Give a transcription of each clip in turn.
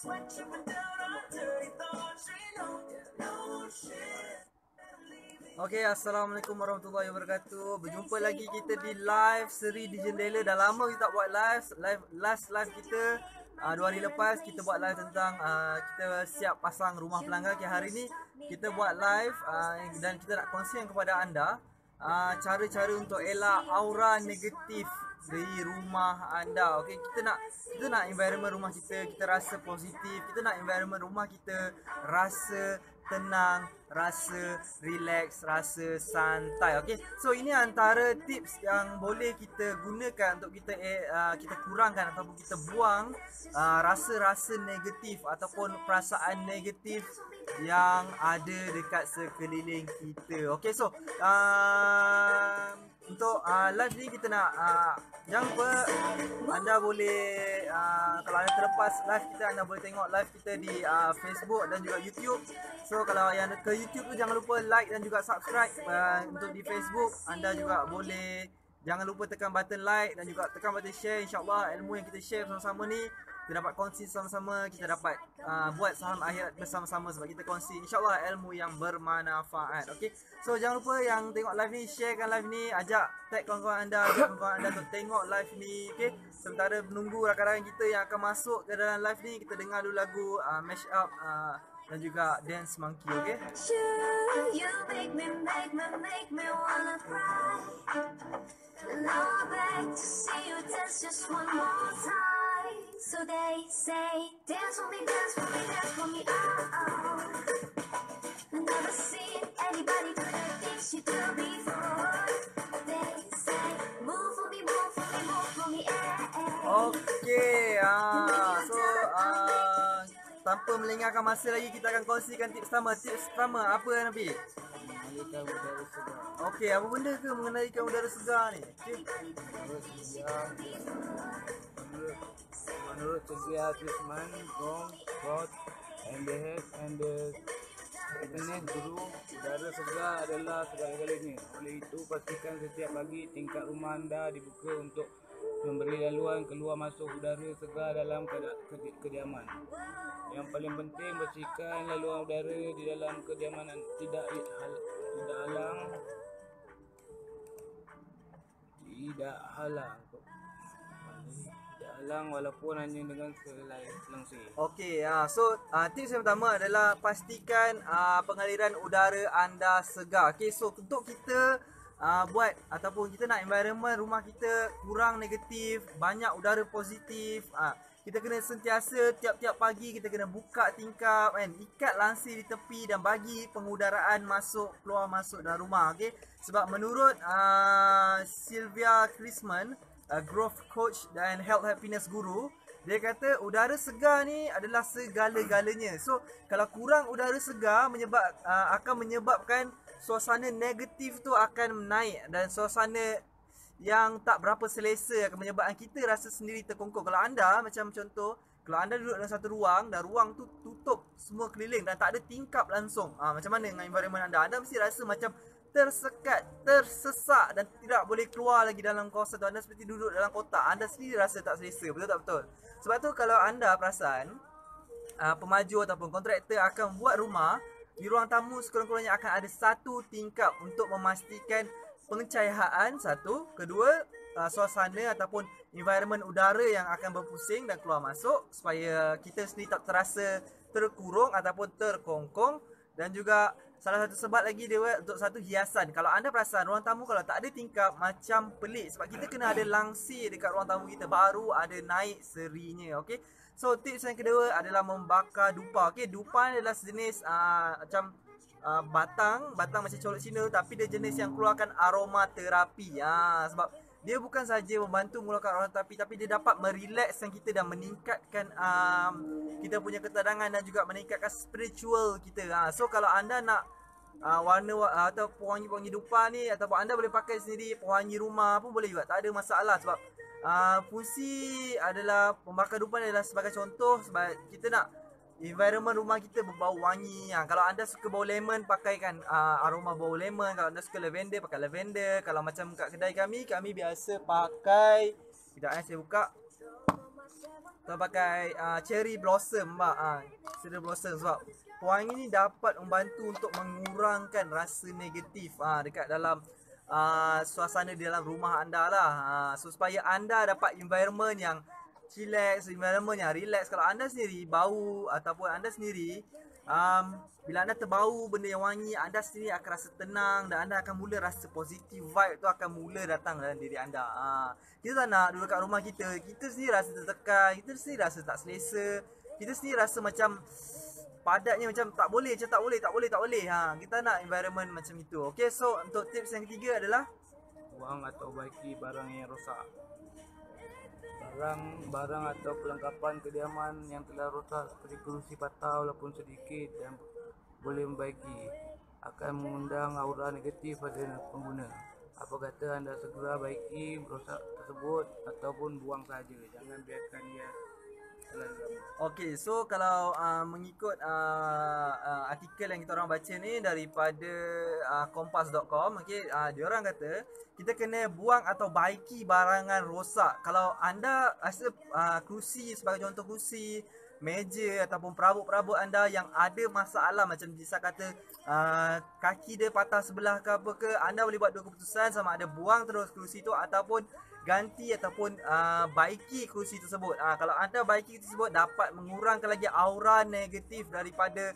Okay, Assalamualaikum warahmatullahi wabarakatuh. Berjumpa lagi kita di live seri di Jendela. Dah lama kita tak buat last live kita 2 hari lepas kita buat live tentang kita siap pasang rumah pelanggan. Okay, hari ni kita buat live dan kita nak kongsikan kepada anda cara-cara untuk elak aura negatif di rumah anda. Okay, kita nak environment rumah kita rasa positif. Kita nak environment rumah kita rasa tenang, rasa relax, rasa santai. Okay, so ini antara tips yang boleh kita gunakan untuk kita kurangkan ataupun kita buang rasa-rasa negatif ataupun perasaan negatif yang ada dekat sekeliling kita. Okay, so untuk live ni kita nak jangan lupa anda boleh kalau anda terlepas live kita, anda boleh tengok live kita di Facebook dan juga YouTube. So kalau yang ke YouTube tu jangan lupa like dan juga subscribe. Untuk di Facebook anda juga boleh, jangan lupa tekan button like dan juga tekan button share. InsyaAllah ilmu yang kita share bersama-sama ni kita dapat kongsi sama-sama, kita dapat buat saham akhirat bersama-sama sebab kita kongsi insyaAllah ilmu yang bermanfaat. Okay, so jangan lupa yang tengok live ni, sharekan live ni, ajak tag kawan-kawan anda, untuk tengok live ni. Okay, sementara menunggu rakan-rakan kita yang akan masuk ke dalam live ni, kita dengar dulu lagu Mash Up dan juga Dance Monkey. Okay, you make me wanna cry. Love back to see you dance just one more time. So they say, dance for me, dance for me, dance for me, oh. Never seen anybody do the things you do before. They say, move for me, move for me, move for me, Okay, so tanpa melengahkan masa lagi, kita akan kongsikan tips pertama. Tips pertama apa, Nabi? Mengenalikan udara segar. Okey, apa benda ke mengenalikan udara segar ni? Menurut sedia treatment from God and the head and the fitness guru, udara segar adalah segala-galanya. Oleh itu, pastikan setiap pagi tingkap rumah anda dibuka untuk memberi laluan keluar masuk udara segar dalam kediaman. Yang paling penting, bersihkan laluan udara di dalam kediaman tidak halang walaupun hanya dengan selangsi. Okey, so tips yang pertama adalah pastikan pengaliran udara anda segar. Okey, so untuk kita buat ataupun kita nak environment rumah kita kurang negatif, banyak udara positif, kita kena sentiasa tiap-tiap pagi kita kena buka tingkap kan, ikat langsir di tepi dan bagi pengudaraan keluar masuk dalam rumah. Okey, sebab menurut Sylvia Chrisman, growth coach dan health happiness guru, dia kata udara segar ni adalah segala-galanya. So kalau kurang udara segar akan menyebabkan suasana negatif tu akan naik dan suasana yang tak berapa selesa akan menyebabkan kita rasa sendiri terkongkong. Kalau anda macam contoh, kalau anda duduk dalam satu ruang dan ruang tu tutup semua keliling dan tak ada tingkap langsung, macam mana dengan environment anda? Anda mesti rasa macam tersekat, tersesak dan tidak boleh keluar lagi dalam kawasan tu. Anda seperti duduk dalam kotak. Anda sendiri rasa tak selesa. Betul tak betul? Sebab tu kalau anda perasan pemaju ataupun kontraktor akan buat rumah, di ruang tamu sekurang-kurangnya akan ada satu tingkap untuk memastikan pencahayaan satu, kedua suasana ataupun environment udara yang akan berpusing dan keluar masuk supaya kita sendiri tak terasa terkurung ataupun terkongkong. Dan juga salah satu sebab lagi dia untuk satu hiasan. Kalau anda perasan ruang tamu kalau tak ada tingkap macam pelik, sebab kita kena ada langsir dekat ruang tamu kita baru ada naik serinya. Okey, so tips yang kedua adalah membakar dupa. Okey, dupa adalah sejenis macam batang macam colok Cina, tapi dia jenis yang keluarkan aromaterapi. Sebab dia bukan saja membantu mengeluarkan aromaterapi, tapi dia dapat merilekskan kita dan meningkatkan kita punya ketenangan dan juga meningkatkan spiritual kita. So kalau anda nak warna atau pewangi-pewangi dupa ni, ataupun anda boleh pakai sendiri, pewangi rumah pun boleh juga, tak ada masalah. Sebab fungsi adalah membakar dupa adalah sebagai contoh, sebab kita nak environment rumah kita berbau wangi. Kalau anda suka bau lemon, pakaikan aroma bau lemon. Kalau anda suka lavender, pakai lavender. Kalau macam kat kedai kami biasa pakai, sekejap saya buka. Tuan pakai cherry blossom cherry blossom sebab pewangi ni dapat membantu untuk mengurangkan rasa negatif dekat dalam suasana di dalam rumah anda lah. So supaya anda dapat environment yang chillax, environment yang relax. Kalau anda sendiri bau ataupun anda sendiri bila anda terbau benda yang wangi, anda sendiri akan rasa tenang dan anda akan mula rasa positif vibe tu akan mula datang dalam diri anda. Kita tak nak duduk kat rumah kita sendiri rasa tertekan, kita sendiri rasa tak selesa, kita sendiri rasa macam padatnya macam tak boleh. Kita nak environment macam itu. Okay, so untuk tips yang ketiga adalah buang atau baiki barang yang rosak. Barang atau perlengkapan kediaman yang telah rosak seperti kerusi patah walaupun sedikit dan boleh membaiki akan mengundang aura negatif pada pengguna. Apa kata anda segera baiki rosak tersebut ataupun buang saja. Jangan biarkan dia terlalu lama. okay, so kalau mengikut artikel yang kita orang baca ni daripada kompas.com, okay, dia orang kata kita kena buang atau baiki barangan rosak. Kalau anda rasa kerusi, sebagai contoh kerusi, meja ataupun perabot-perabot anda yang ada masalah, macam bisa kata kaki dia patah sebelah ke apa ke, anda boleh buat dua keputusan, sama ada buang terus kerusi tu ataupun ganti ataupun baiki kerusi tersebut. Kalau anda baiki tersebut dapat mengurangkan lagi aura negatif daripada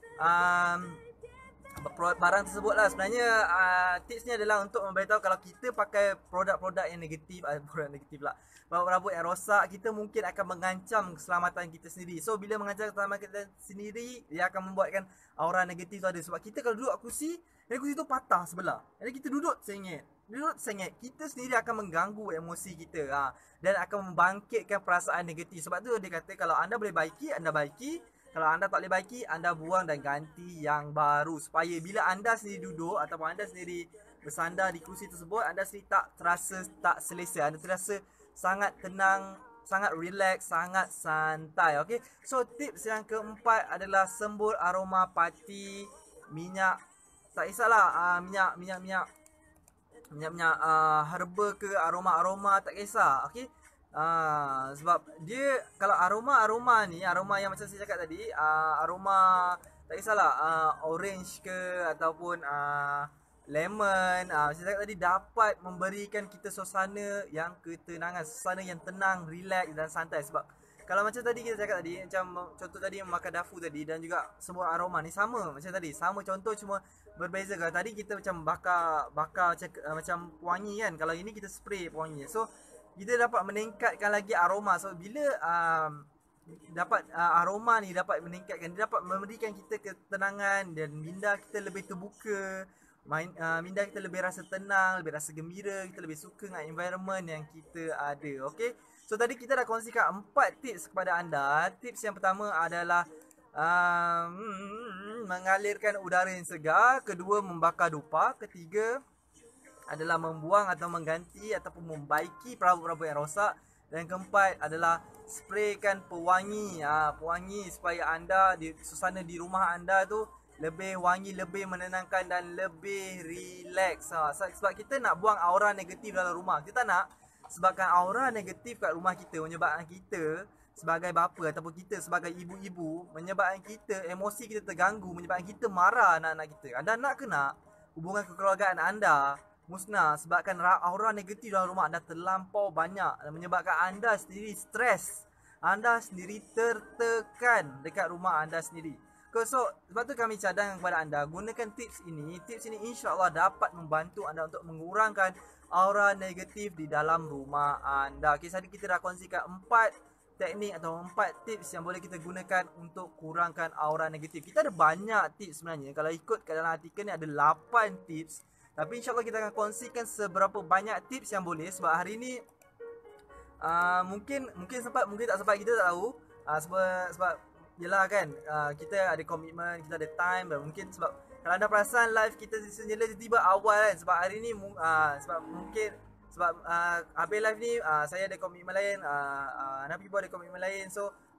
barang tersebut lah. Sebenarnya tips ni adalah untuk memberitahu kalau kita pakai produk-produk yang negatif, produk negatif lah, perabot yang rosak, kita mungkin akan mengancam keselamatan kita sendiri. So bila mengancam keselamatan kita sendiri, dia akan membuatkan aura negatif tu ada. Sebab kita kalau duduk kat kursi, dan kursi tu patah sebelah, jadi kita duduk sengit, kita sendiri akan mengganggu emosi kita dan akan membangkitkan perasaan negatif. Sebab tu dia kata kalau anda boleh baiki, anda baiki. Kalau anda tak boleh baiki, anda buang dan ganti yang baru. Supaya bila anda sendiri duduk ataupun anda sendiri bersandar di kursi tersebut, anda sendiri tak terasa tak selesa. Anda terasa sangat tenang, sangat relax, sangat santai. Okay, so tips yang keempat adalah sembur aroma parti minyak. Tak kisahlah minyak herba ke aroma tak kisah. Okay, sebab dia kalau aroma ni, aroma yang macam saya cakap tadi, aroma tak kisahlah orange ke ataupun lemon, saya cakap tadi dapat memberikan kita suasana yang ketenangan, suasana yang tenang, relax dan santai. Sebab kalau macam tadi kita cakap tadi, macam contoh tadi makan dafu tadi dan juga semua aroma ni sama macam tadi, sama contoh cuma berbeza. Kalau tadi kita macam bakar macam pewangi kan, kalau ini kita spray pewangi. So kita dapat meningkatkan lagi aroma. So bila dapat aroma ni dapat meningkatkan, dia dapat memberikan kita ketenangan dan minda kita lebih terbuka, minda kita lebih rasa tenang, lebih rasa gembira, kita lebih suka dengan environment yang kita ada. Okay, so tadi kita dah kongsikan 4 tips kepada anda. Tips yang pertama adalah mengalirkan udara yang segar, kedua membakar dupa, ketiga adalah membuang atau mengganti ataupun membaiki perabot-perabot yang rosak, dan keempat adalah spraykan pewangi. Pewangi supaya anda suasana di rumah anda tu lebih wangi, lebih menenangkan dan lebih relax. Sebab kita nak buang aura negatif dalam rumah. Kita nak sebabkan aura negatif kat rumah kita menyebabkan kita sebagai bapa ataupun kita sebagai ibu-ibu, menyebabkan kita emosi kita terganggu, menyebabkan kita marah anak-anak kita. Anda nak ke nak hubungan kekeluargaan anda musnah sebabkan aura negatif dalam rumah anda terlampau banyak dan menyebabkan anda sendiri stres, anda sendiri tertekan dekat rumah anda sendiri. So sebab tu kami cadang kepada anda, gunakan tips ini. Tips ini insya-Allah dapat membantu anda untuk mengurangkan aura negatif di dalam rumah anda. Okay, tadi kita dah kongsikan 4 teknik atau 4 tips yang boleh kita gunakan untuk kurangkan aura negatif. Kita ada banyak tips sebenarnya. Kalau ikut ke dalam artikel ni ada 8 tips. Tapi insyaAllah kita akan kongsikan seberapa banyak tips yang boleh. Sebab hari ni mungkin sempat, mungkin tak sempat, kita tak tahu. Sebab yelah kan, kita ada komitmen, kita ada time. Dan mungkin sebab kalau anda perasan live kita senyela tiba-tiba awal kan. Sebab hari ni sebab mungkin habis live ni saya ada komitmen lain, anak people ada komitmen lain. So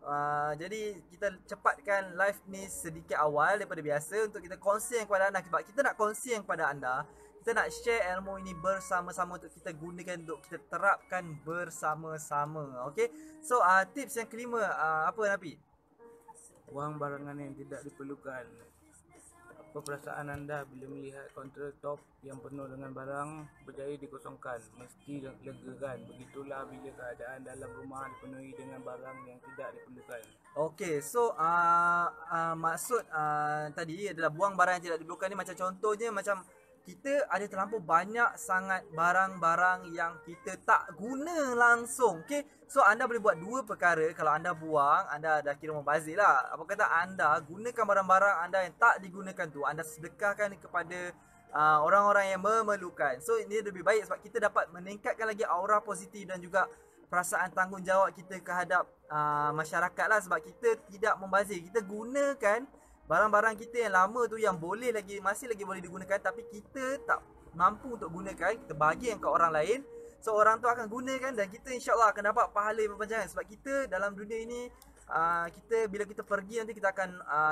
Jadi kita cepatkan live ni sedikit awal daripada biasa untuk kita kongsi yang kepada anda. Sebab kita nak kongsi yang kepada anda, kita nak share ilmu ini bersama-sama untuk kita gunakan, untuk kita terapkan bersama-sama. Okay, so tips yang kelima, apa Nafi? Buang barangan yang tidak diperlukan. Apa perasaan anda bila melihat kaunter top yang penuh dengan barang berjaya dikosongkan? Mesti lega kan? Begitulah bila keadaan dalam rumah dipenuhi dengan barang yang tidak diperlukan. Okay, so maksud tadi adalah buang barang yang tidak diperlukan ni, macam contohnya macam kita ada terlampau banyak sangat barang-barang yang kita tak guna langsung. Okay, so anda boleh buat dua perkara. Kalau anda buang, anda dah kira membazir lah. Apa kata anda gunakan barang-barang anda yang tak digunakan tu, anda sedekahkan kepada orang-orang yang memerlukan. So ini lebih baik sebab kita dapat meningkatkan lagi aura positif dan juga perasaan tanggungjawab kita kehadap masyarakat lah. Sebab kita tidak membazir, kita gunakan barang-barang kita yang lama tu yang masih lagi boleh digunakan, tapi kita tak mampu untuk gunakan, kita bagi yang ke orang lain. So orang tu akan gunakan dan kita insya-Allah akan dapat pahala yang berpanjangan. Sebab kita dalam dunia ini, kita bila kita pergi nanti kita akan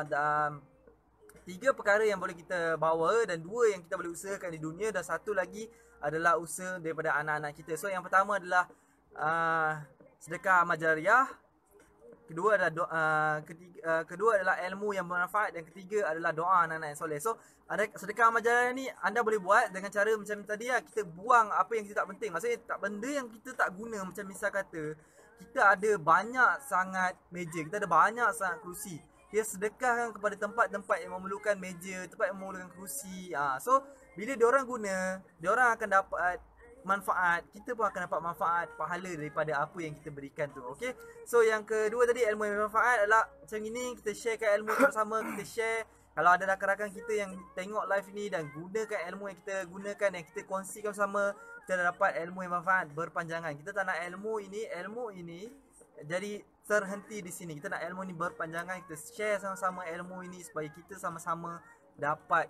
3 perkara yang boleh kita bawa dan 2 yang kita boleh usahakan di dunia, dan 1 lagi adalah usaha daripada anak-anak kita. So yang pertama adalah sedekah amal jariah. Kedua adalah kedua adalah ilmu yang bermanfaat, dan ketiga adalah doa anak-anak yang soleh. So ada sedekah amal jariah ni anda boleh buat dengan cara macam tadi lah, kita buang apa yang kita tak penting. Maksudnya tak benda yang kita tak guna. Macam misal kata kita ada banyak sangat meja, kita ada banyak sangat kerusi, kita sedekahkan kepada tempat-tempat yang memerlukan meja, tempat yang memerlukan kerusi. So bila diorang guna, diorang akan dapat manfaat, kita pun akan dapat manfaat, pahala daripada apa yang kita berikan tu. Okay, so yang kedua tadi, ilmu yang bermanfaat adalah macam ini, kita sharekan ilmu bersama. Kita share, kalau ada rakan-rakan kita yang tengok live ni dan gunakan ilmu yang kita gunakan, yang kita kongsikan bersama, kita dah dapat ilmu yang bermanfaat berpanjangan. Kita tak nak ilmu ini jadi terhenti di sini. Kita nak ilmu ni berpanjangan, kita share sama-sama ilmu ini supaya kita sama-sama dapat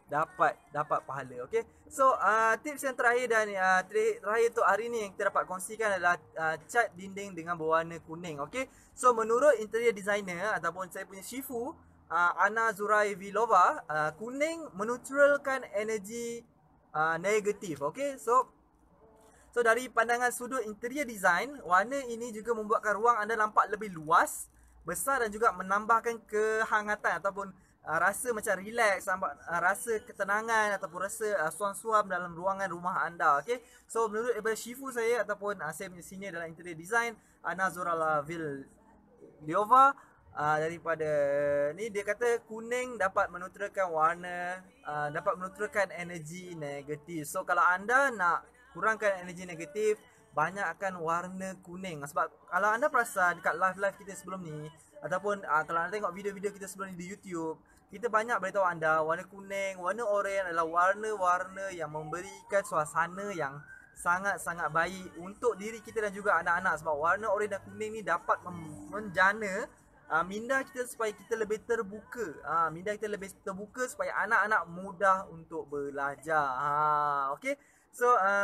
pahala. Okay, so tips yang terakhir dan terakhir untuk hari ni yang kita dapat kongsikan adalah cat dinding dengan berwarna kuning. Okay, so menurut interior designer ataupun saya punya Shifu, Anna Zuraivilova, kuning menetralkan energi negatif. Okay, so dari pandangan sudut interior design, warna ini juga membuatkan ruang anda nampak lebih luas, besar dan juga menambahkan kehangatan ataupun rasa macam relax, rasa ketenangan ataupun rasa suam-suam dalam ruangan rumah anda. Okay, so menurut daripada Shifu saya ataupun saya punya senior dalam interior design, Anna Zuraivilova, daripada ni, dia kata kuning dapat menetralkan warna, dapat menetralkan energi negatif. So kalau anda nak kurangkan energi negatif, banyakkan warna kuning. Sebab kalau anda perasan dekat live-live kita sebelum ni, ataupun kalau anda tengok video-video kita sebelum ni di YouTube, kita banyak beritahu anda warna kuning, warna oranye adalah warna-warna yang memberikan suasana yang sangat-sangat baik untuk diri kita dan juga anak-anak. Sebab warna oranye dan kuning ni dapat menjana minda kita supaya kita lebih terbuka. Minda kita lebih terbuka supaya anak-anak mudah untuk belajar. Okay, so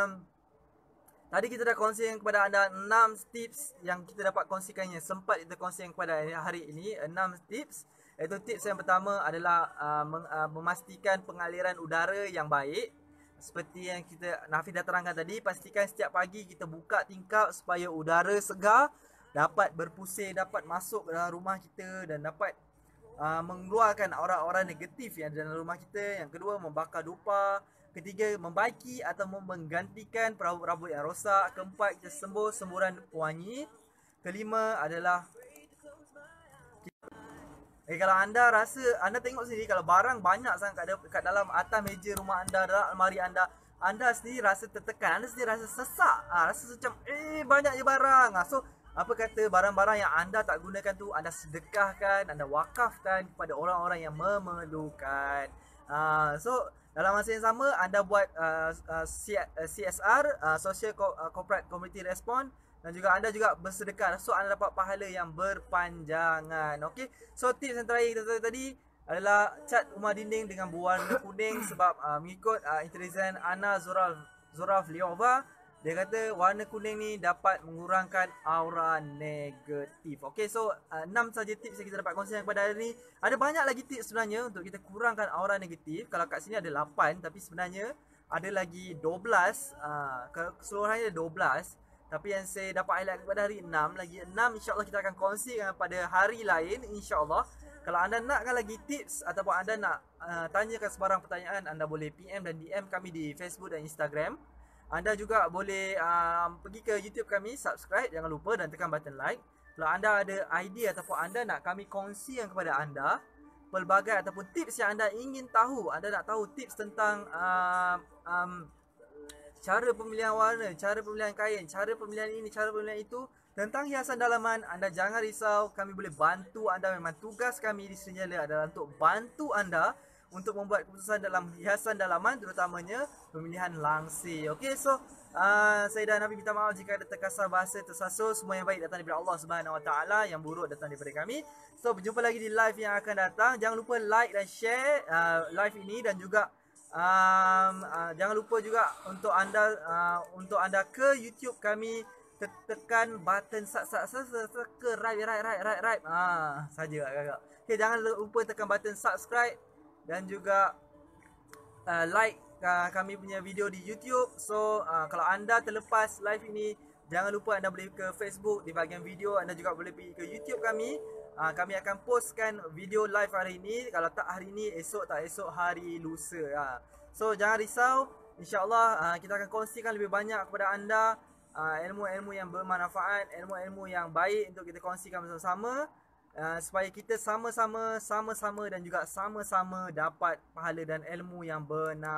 tadi kita dah kongsikan kepada anda 6 tips yang kita dapat kongsikannya, sempat kita kongsikan kepada hari ini 6 tips. Iaitu tips yang pertama adalah memastikan pengaliran udara yang baik. Seperti yang Nafi dah terangkan tadi, pastikan setiap pagi kita buka tingkap supaya udara segar dapat berpusing, dapat masuk dalam rumah kita dan dapat mengeluarkan aura-aura negatif yang ada dalam rumah kita. Yang kedua, membakar dupa. Ketiga, membaiki atau menggantikan perabot-perabot yang rosak. Keempat, kita sembur semburan pewangi. Kelima adalah kalau anda rasa, anda tengok sendiri, kalau barang banyak sangat kat dalam atas meja rumah anda, dalam almari anda, anda sendiri rasa tertekan, anda sendiri rasa sesak, rasa macam banyak je barang. So apa kata barang-barang yang anda tak gunakan tu anda sedekahkan, anda wakafkan kepada orang-orang yang memerlukan. So dalam masa yang sama anda buat CSR, Social Corporate Community Response, dan juga anda juga bersedekah. So anda dapat pahala yang berpanjangan. Okay, so tips yang terakhir kita tadi adalah cat rumah dinding dengan berwarna kuning. Sebab mengikut interior design Anna Zuraivilova, Dia kata warna kuning ni dapat mengurangkan aura negatif. Okay, so 6 saja tips yang kita dapat kongsikan kepada hari ni. Ada banyak lagi tips sebenarnya untuk kita kurangkan aura negatif. Kalau kat sini ada 8, tapi sebenarnya ada lagi 12. Keseluruhannya ada 12. Tapi yang saya dapat highlight kepada hari 6. Lagi 6 insyaAllah kita akan kongsikan pada hari lain insyaAllah. Kalau anda nakkan lagi tips ataupun anda nak tanyakan sebarang pertanyaan, anda boleh PM dan DM kami di Facebook dan Instagram. Anda juga boleh pergi ke YouTube kami, subscribe, jangan lupa dan tekan button like. Kalau anda ada idea ataupun anda nak kami kongsikan kepada anda pelbagai ataupun tips yang anda ingin tahu, anda nak tahu tips tentang cara pemilihan warna, cara pemilihan kain, cara pemilihan ini, cara pemilihan itu, tentang hiasan dalaman, anda jangan risau, kami boleh bantu anda. Memang tugas kami di Seri Jendela adalah untuk bantu anda untuk membuat keputusan dalam hiasan dalaman, terutamanya pemilihan langsir. Okey, so saya dan Nabi minta maaf jika ada terkasar bahasa tersasul. Semua yang baik datang daripada Allah Subhanahu Wa Taala, yang buruk datang daripada kami. So berjumpa lagi di live yang akan datang. Jangan lupa like dan share live ini, dan juga jangan lupa juga untuk anda ke YouTube kami, tekan button right saja agak. Okey, jangan lupa tekan button subscribe dan juga like kami punya video di YouTube. So kalau anda terlepas live ini, jangan lupa anda boleh ke Facebook di bahagian video, anda juga boleh pergi ke YouTube kami. Kami akan postkan video live hari ini. Kalau tak hari ini, esok, tak esok hari lusa. So jangan risau, insyaAllah kita akan kongsikan lebih banyak kepada anda ilmu-ilmu yang bermanfaat, ilmu-ilmu yang baik untuk kita kongsikan bersama-sama, supaya kita sama-sama dan juga sama-sama dapat pahala dan ilmu yang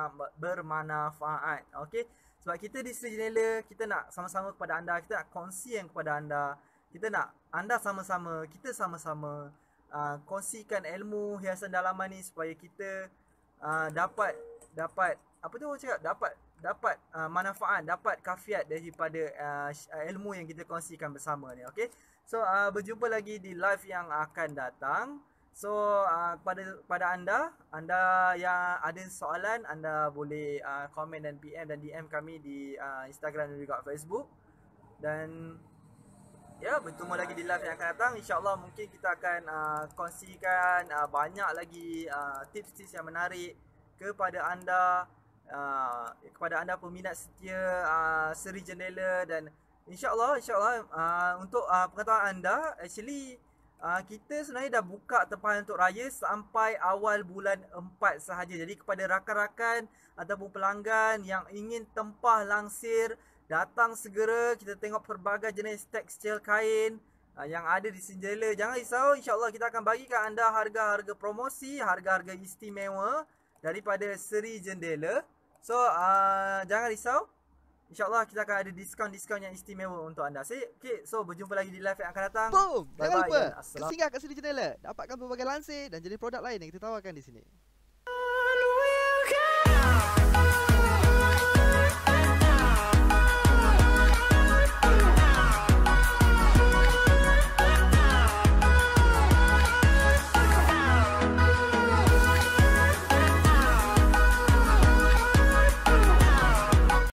bermanfaat. Okey, sebab kita di Seri Jendela, kita nak sama-sama kepada anda, kita nak kongsikan kepada anda, kita nak anda sama-sama, kita sama-sama kongsikan ilmu hiasan dalaman ni, supaya kita dapat apa tu orang cakap, dapat manfaat, dapat kafiat daripada ilmu yang kita kongsikan bersama ni. Okey, so berjumpa lagi di live yang akan datang. So pada anda yang ada soalan, anda boleh komen dan PM dan DM kami di Instagram dan juga Facebook. Dan ya, bertemu lagi di live yang akan datang. InsyaAllah mungkin kita akan kongsikan banyak lagi tips-tips yang menarik kepada anda, peminat setia Seri Jendela. Dan InsyaAllah untuk pengetahuan anda, actually kita sebenarnya dah buka tempahan untuk raya sampai awal bulan 4 sahaja. Jadi kepada rakan-rakan ataupun pelanggan yang ingin tempah langsir, datang segera. Kita tengok pelbagai jenis tekstil kain yang ada di Seri Jendela. Jangan risau, insyaAllah kita akan bagikan anda harga-harga promosi, harga-harga istimewa daripada Seri Jendela. So jangan risau, InsyaAllah kita akan ada diskaun-diskaun yang istimewa untuk anda. Okay, so berjumpa lagi di live yang akan datang. Boom! Bye Jangan bye. lupa singgah kat Seri Jendela, dapatkan pelbagai lansir dan jenis produk lain yang kita tawarkan di sini.